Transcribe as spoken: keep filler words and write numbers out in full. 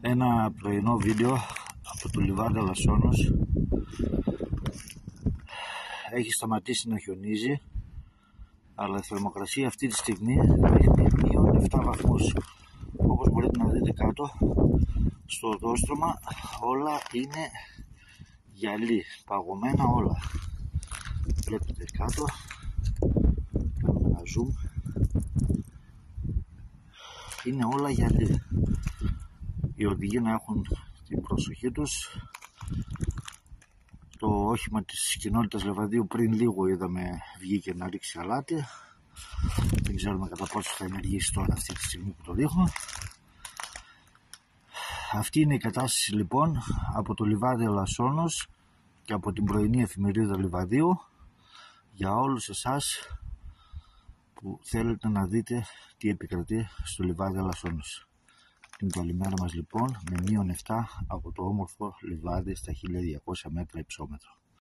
Ένα πρωινό βίντεο από το λιβάδι Αλασσόνος. Έχει σταματήσει να χιονίζει, αλλά η θερμοκρασία αυτή τη στιγμή δείχνει μείον επτά βαθμούς. Όπως μπορείτε να δείτε κάτω στο οδόστρωμα, όλα είναι γυαλί, παγωμένα όλα. Βλέπετε κάτω, κάνουμε ένα zoom, είναι όλα γυαλί. Οι οδηγοί να έχουν την προσοχή τους. Το όχημα της κοινότητας Λεβαδίου πριν λίγο είδαμε βγήκε να ρίξει αλάτι. Δεν ξέρουμε κατά πόσο θα ενεργήσει τώρα αυτή τη στιγμή που το δείχνω. Αυτή είναι η κατάσταση λοιπόν από το λιβάδι Αλασσόνος και από την πρωινή εφημερίδα Λιβαδίου για όλους εσάς που θέλετε να δείτε τι επικρατεί στο λιβάδι Αλασσόνος. Την καλημέρα μας λοιπόν με μείον επτά από το όμορφο λιβάδι στα χίλια διακόσια μέτρα υψόμετρο.